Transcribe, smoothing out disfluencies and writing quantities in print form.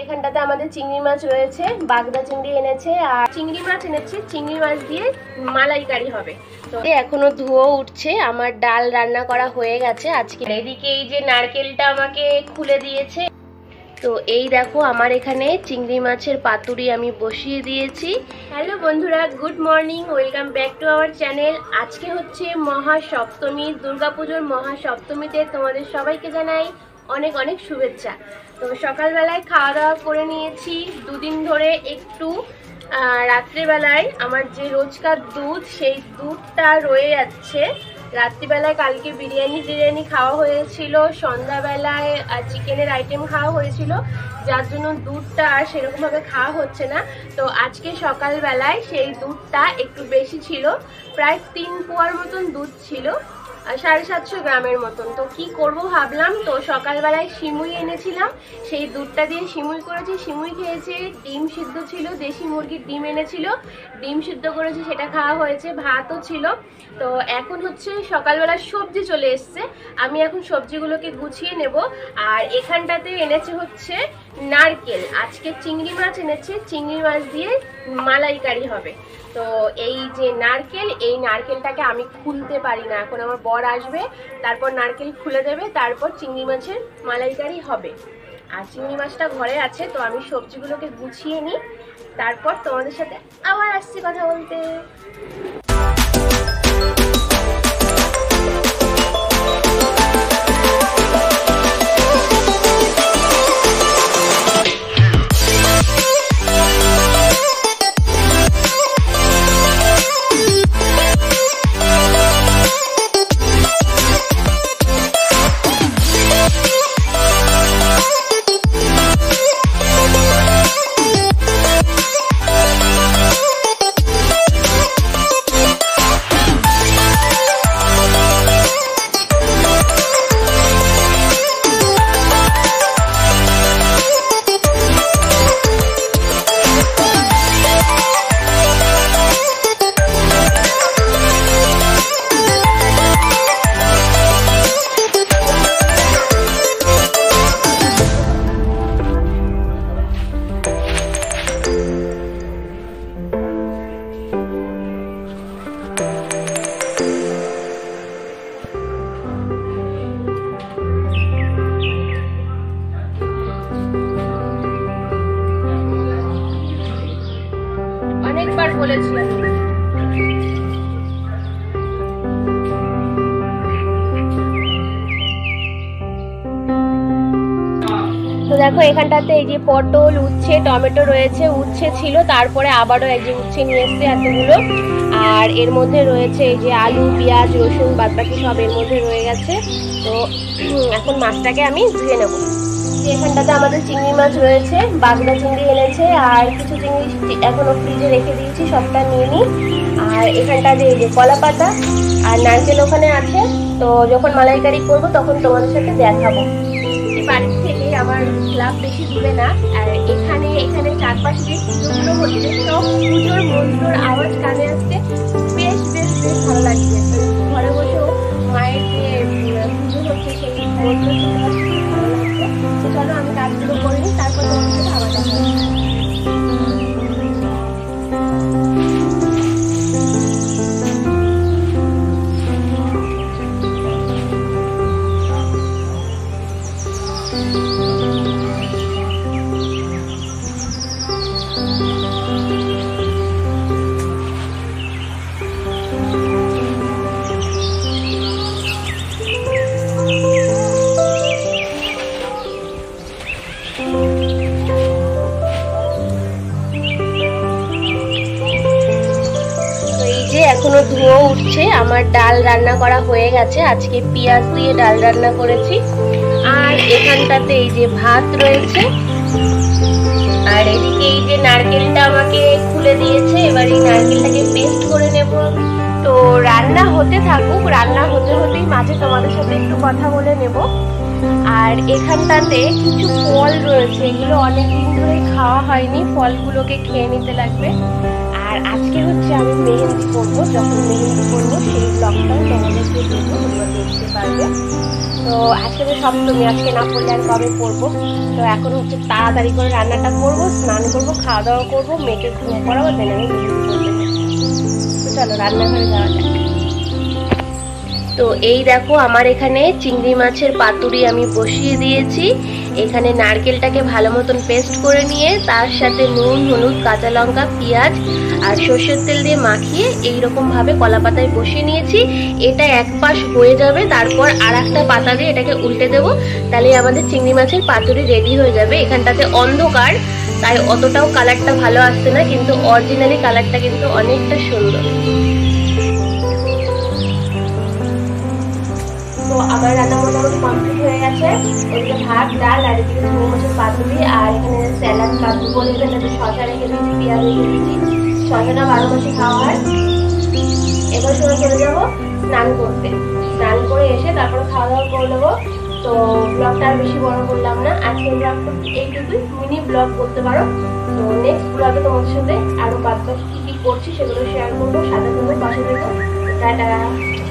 এখানটাতে আমাদের চিংড়ি মাছ রয়েছে, বাগদা চিংড়ি এনেছে আর চিংড়ি মাছ এনেছে। চিংড়ি মাছ দিয়ে মালাইকারি হবে। তো এখনো ধুয়ো উঠছে। আমার ডাল রান্না করা হয়ে গেছে আজকে। এদিকে এই যে নারকেলটা আমাকে খুলে দিয়েছে। তো এই দেখো আমার এখানে চিংড়ি মাছের পাতুরি আমি বসিয়ে দিয়েছি। হ্যালো বন্ধুরা, good morning, welcome back to our channel. আজকে হচ্ছে মহাসপ্তমী, দুর্গাপুজোর মহাসপ্তমীতে তোমাদের সবাইকে জানাই অনেক অনেক শুভেচ্ছা। তো সকালবেলায় খাওয়া দাওয়া করে নিয়েছি। দুদিন ধরে একটু রাত্রিবেলায় আমার যে রোজকার দুধ, সেই দুধটা রয়ে যাচ্ছে। রাত্রিবেলায় কালকে বিরিয়ানি খাওয়া হয়েছিল, সন্ধ্যাবেলায় চিকেনের আইটেম খাওয়া হয়েছিল, যার জন্য দুধটা আর সেরকমভাবে খাওয়া হচ্ছে না। তো আজকে সকালবেলায় সেই দুধটা একটু বেশি ছিল, প্রায় 3 পোয়ার মতন দুধ ছিল, 750 গ্রামের মতন। তো কি করব ভাবলাম, তো সকালবেলায় সিমুই এনেছিলাম, সেই দুধটা দিয়ে সিমুই করেছি, সিমুই খেয়েছি। ডিম সিদ্ধ ছিল, দেশি মুরগির ডিম এনেছিল, ডিম সিদ্ধ করেছি, সেটা খাওয়া হয়েছে। ভাতও ছিল। তো এখন হচ্ছে সকালবেলা সবজি চলে এসছে, আমি এখন সবজিগুলোকে গুছিয়ে নেব। আর এখানটাতে এনেছে হচ্ছে নারকেল, আজকে চিংড়ি মাছ এনেছে, চিংড়ি মাছ দিয়ে মালাইকারি হবে। তো এই যে নারকেল, এই নারকেলটাকে আমি খুলতে পারি না, এখন আমার বর আসবে, তারপর নারকেল খুলে দেবে, তারপর চিংড়ি মাছের মালাইকারি হবে। আর চিংড়ি মাছটা ঘরে আছে, তো আমি সবজিগুলোকে গুছিয়ে নিই, তারপর তোমাদের সাথে আবার আসছি কথা বলতে। অনেকবার বলেছিলাম। তো দেখো এখানটাতে এই যে পটল, উচ্ছে, টমেটো রয়েছে। উচ্ছে ছিল, তারপরে আবারও এই যে উচ্ছে নিয়ে এসছে এতগুলো। আর এর মধ্যে রয়েছে এই যে আলু, পেঁয়াজ, রসুন, বাদবাকি সব এর মধ্যে রয়ে গেছে। তো এখন মাছটাকে আমি ধুয়ে নেব। এখানটাতে আমাদের চিংড়ি মাছ রয়েছে, বাগদা চিংড়ি এনেছে, আর কিছু চিংড়ি এখনো ফ্রিজে রেখে দিয়েছি, সবটা নিয়ে নিই। আর এখানটাতে এই যে কলা পাতা আর নারকেল ওখানে আছে। তো যখন মালাইকারি করবো তখন তোমাদের সাথে দেখাবো। বাড়ির থেকে আমার ক্লাব বেশি দূরে না, আর এখানে চারপাশে যে পুজোগুলো হচ্ছে, সব পুজোর মন্ত্রর আওয়াজ কানে আসছে, বেশ বেশ বেশ ভালো লাগছে। ঘরে বসেও মায়ের যে পুজো হচ্ছে সেই মন্ত্র শুনতে পাচ্ছি, খুব ভালো লাগছে। তো চলো আমি কাজগুলো করে নিই, তারপর তোমার সাথে আবার দেখা হবে। এখনো ধুয়ো উঠছে। আমার ডাল রান্না করা হয়ে গেছে, আজকে পেঁয়াজ দিয়ে ডাল রান্না করেছি। আর এখানটাতে এই যে ভাত রয়েছে, আর এদিকে এই যে নারকেলটা আমাকে খুলে দিয়েছে, এবার এই নারকেলটাকে পেস্ট করে নেব। তো রান্না হতে থাকুক, রান্না হতে হতেই মাঝে তোমাদের সাথে একটু কথা বলে নেব। আর এখানটাতে কিছু ফল রয়েছে, এগুলো অনেকদিন ধরে খাওয়া হয়নি, ফলগুলোকে খেয়ে নিতে লাগবে। আর আজকে হচ্ছে আমি মেহেন্দি করবো, যখন মেহেন্দি করবো সেই ব্লগটাও তোমাদেরকে দেবো, তোমরা দেখতে পারবে। তো আজকে তো সপ্তমী, আজকে না পড়লে আর কবে পড়বো। তো এখন হচ্ছে তাড়াতাড়ি করে রান্নাটা করবো, স্নান করবো, খাওয়া দাওয়া করবো, মেয়েকে ঘুম পড়াবো, দেন আমি বেরিয়ে পড়তে। তো চলো রান্নাঘরে যাওয়া যাক। তো এই দেখো আমার এখানে চিংড়ি মাছের পাতুরি আমি বসিয়ে দিয়েছি। এখানে নারকেলটাকে ভালো মতন পেস্ট করে নিয়ে তার সাথে নুন, হলুদ, কাঁচা লঙ্কা, পেঁয়াজ আর সর্ষের তেল দিয়ে মাখিয়ে এইরকম ভাবে কলা পাতায় বসিয়ে নিয়েছি। এটা এক পাশ হয়ে যাবে, তারপর আর একটা পাতা দিয়ে এটাকে উল্টে দেবো, তাহলে আমাদের চিংড়ি মাছের পাতুরি রেডি হয়ে যাবে। এখানটাতে অন্ধকার, তাই অতটাও কালারটা ভালো আসছে না, কিন্তু অরিজিনালি কালারটা কিন্তু অনেকটা সুন্দর। তো আমার রান্না মোটামুটি কমপ্লিট হয়ে গেছে। ওদিকে ভাত, ডাল, আর এদিকে চিংড়ি মাছের পাতুরি, আর এখানে স্যালাড কাজু করে এখানে শসা রেখে দিয়েছি, পেঁয়াজ রেখে দিয়েছি। শসাটা 12 মাসে খাওয়া হয়। এবার সময় চলে যাবো স্নান করতে। স্নান করে এসে তারপরে খাওয়া দাওয়া করে নেবো। তো ব্লগটা আর বেশি বড় করলাম না, আজকের ব্লগটা এইটুকুই, মিনি ব্লগ করতে পারো। তো নেক্সট ব্লগে তোমাদের সাথে আরো বাদ বাকি কি করছি সেগুলো শেয়ার করবো। সাথে থাকবো, পাশে থাকবো। টাটা।